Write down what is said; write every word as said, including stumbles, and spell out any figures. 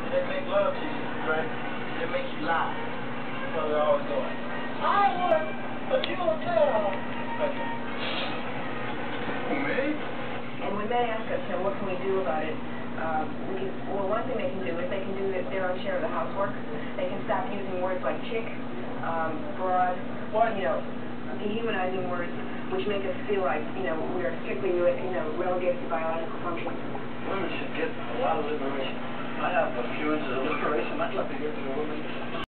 They make love to you, right? They make you lie. That's how they're always going. I would, but you don't tell. Okay. Me? And when they ask us, you know, what can we do about it, um, we can, well, one thing they can do is they can do their own share of the housework. They can stop using words like chick, um, broad, What? you know, dehumanizing words, which make us feel like, you know, we are strictly, you know, relegated to biological functions. Women should get a lot of liberation. I have a few inches of liberation I'd like to give to the women.